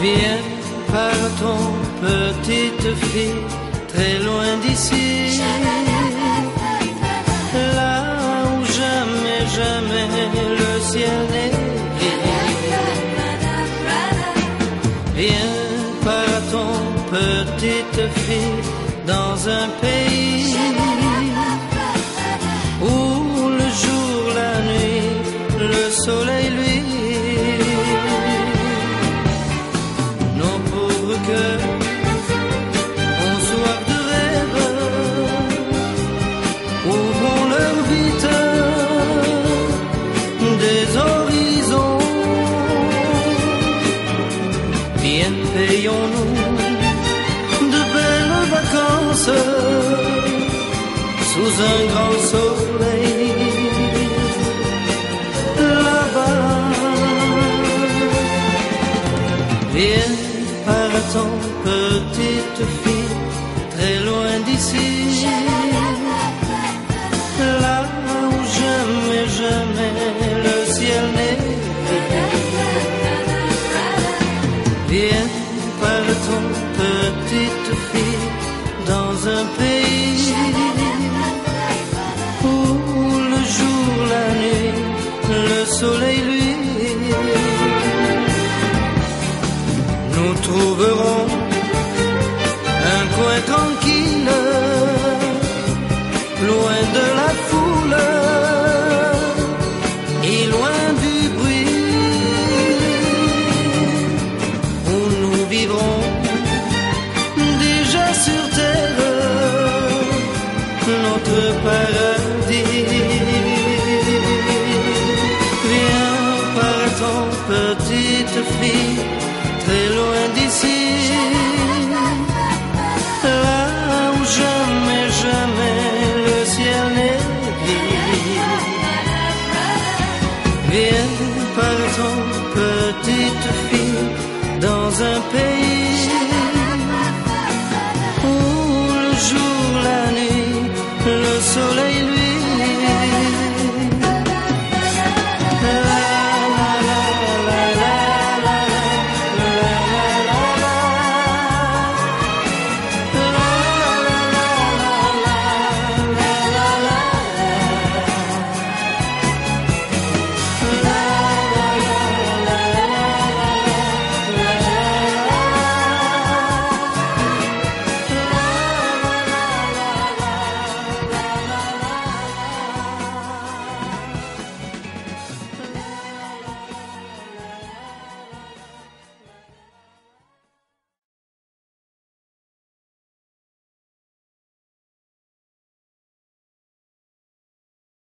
Viens, partons, petite fille, très loin d'ici, là où jamais, jamais le ciel n'est gris. Viens, partons, petite fille, dans un pays où le jour, la nuit, le soleil, lui, nos pauvres cœurs ont soif de rêve, ouvrons leur vite des horizons. Bien, payons-nous de belles vacances sous un grand soleil là-bas. Viens, partons, petite fille, très loin d'ici, là où jamais, jamais le ciel n'est gris. Viens, partons, petite fille, dans un pays où le jour, la nuit, le soleil, lui, nous trouverons un coin tranquille, loin de la foule et loin du bruit, où nous vivrons déjà sur terre notre paradis. Viens, partons, petite fille, très loin d'ici, là où jamais, jamais le ciel n'est gris. Viens, partons, petite fille, dans un pays où le jour, la nuit, le soleil, lui,